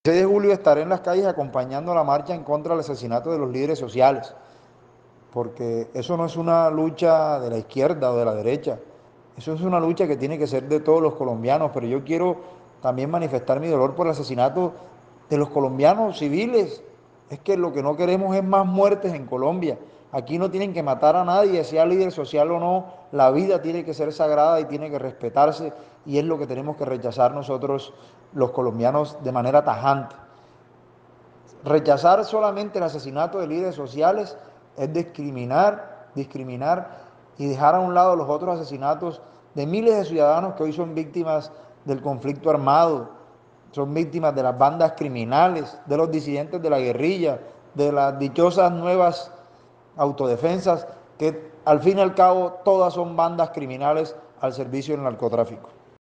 El 6 de julio estaré en las calles acompañando la marcha en contra del asesinato de los líderes sociales, porque eso no es una lucha de la izquierda o de la derecha, eso es una lucha que tiene que ser de todos los colombianos, pero yo quiero también manifestar mi dolor por el asesinato de los colombianos civiles. Es que lo que no queremos es más muertes en Colombia. Aquí no tienen que matar a nadie, sea líder social o no, la vida tiene que ser sagrada y tiene que respetarse, y es lo que tenemos que rechazar nosotros los colombianos de manera tajante. Rechazar solamente el asesinato de líderes sociales es discriminar y dejar a un lado los otros asesinatos de miles de ciudadanos que hoy son víctimas del conflicto armado, son víctimas de las bandas criminales, de los disidentes de la guerrilla, de las dichosas nuevas autodefensas, que al fin y al cabo todas son bandas criminales al servicio del narcotráfico.